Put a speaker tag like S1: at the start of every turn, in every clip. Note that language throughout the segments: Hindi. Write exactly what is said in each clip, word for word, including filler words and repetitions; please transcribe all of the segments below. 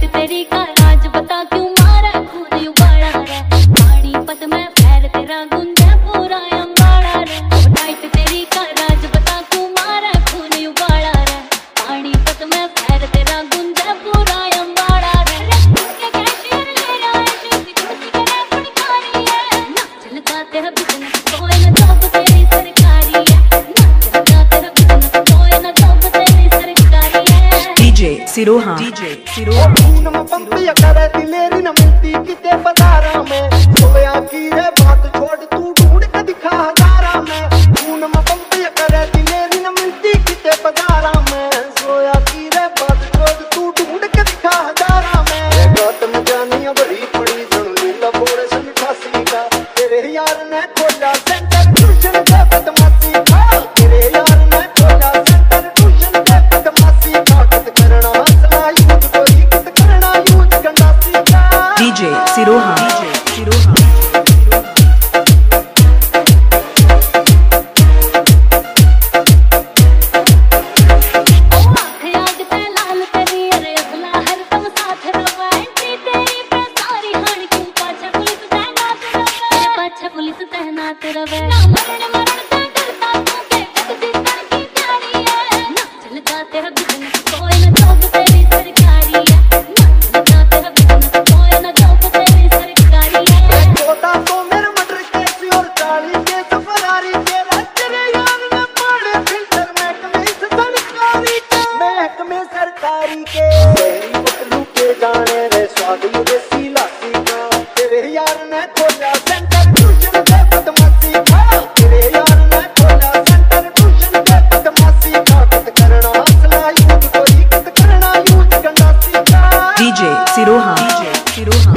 S1: तेरी का राज बता क्यों मारा खून उबाड़ा रे, पानी पत में पैर तेरा गुंजा पूरा अंबाड़ा रे। टाइट तेरी का राज बता क्यों मारा खून उबाड़ा रे, पानी पत में पैर तेरा गुंजा पूरा अंबाड़ा रे। के कैशियर ले आए शोधी कुर्सी करे अपनी कारी है, ना चलता तेरा बिजनेस कोई ना जॉब तेरी सरकारी है, ना चलता तेरा बिजनेस कोई ना जॉब तेरी सरकारी है।
S2: डीजे सिरोहा डीजे सिरोहा
S3: खून में पंपिया करे दिलेरी न मिलती किते बाजारा में, सोया की रे बात छोड़ तू ढूंढ के दिखा हजारा में। खून में पंपिया करे दिलेरी न मिलती किते बाजारा में, सोया की रे बात छोड़ तू ढूंढ के दिखा हजारा में। गौत में जानी बड़ी पड़ी सुन लीला बोरे सन फांसी का, तेरे यार ने खोला सेंटर ट्यूशन का बदमाशी का, तेरे यार ने खोला सेंटर ट्यूशन का बदमाशी का। कित करना हंसना यूज कोई कित करना यूज गंडासी का।
S2: DJ Siroha DJ Siroha
S1: police तैनात रवे ना मरण मरण से डरता तू के कद जिंदर की प्यारी है, ना चलता तेरा बिजनेस कोई ना जॉब तेरी सरकारी है, ना चलता तेरा बिजनेस कोई ना जॉब तेरी सरकारी है।
S3: छोटा तो मेरे मटर केसी और चाली के सफरारी के तेरे यार ने पड़े फिल्टर महकमे सरकारी के, महकमे सरकारी के। तेरी पतलू के जाने रे स्वाद मुझे सीलासी का, तेरे यार ने खोला सेंटर ट्यूशन के बदमाशी का, तेरे यार ने खोला सेंटर ट्यूशन के बदमाशी का। कित करना हंसना यूज कोई कित करना यूज गंडासी का।
S2: डीजे सिरोहा डीजे सिरोहा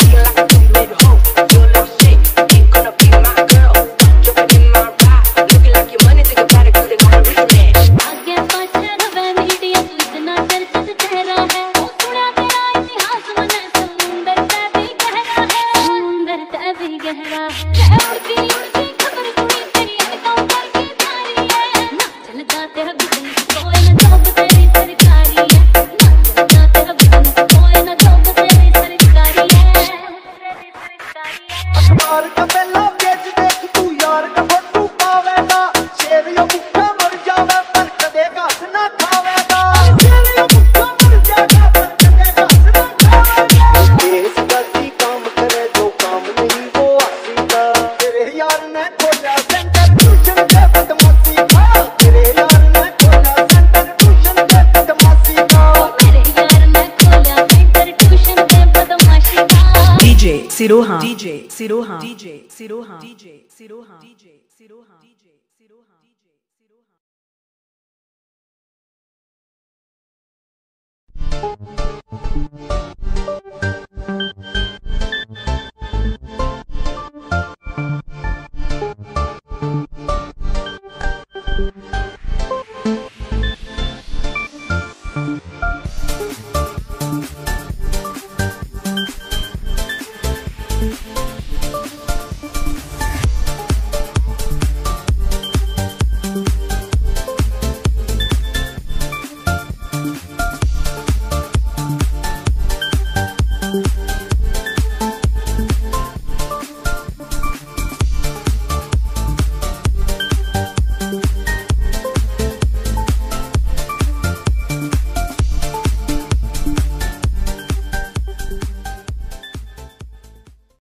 S3: अखबार का पहला पेज देख तू यार का फोटो पावेगा, शेर यो भूखा मर जावे पर कदे घास ना खावेगा, शेर यो भूखा मर जाएगा पर कदे घास ना खावेगा। देश गलती काम करे जो काम नहीं वो आसी का, तेरे यार ने खोला सेंटर ट्यूशन के बदमाशी का, तेरे यार ने खोला सेंटर ट्यूशन के बदमाशी का,
S1: मेरे यार ने खोला सेंटर ट्यूशन के बदमाशी का।
S2: DJ Siroha DJ Siroha DJ Siroha DJ Siroha DJ Siroha DJ Siroha DJ Siroha.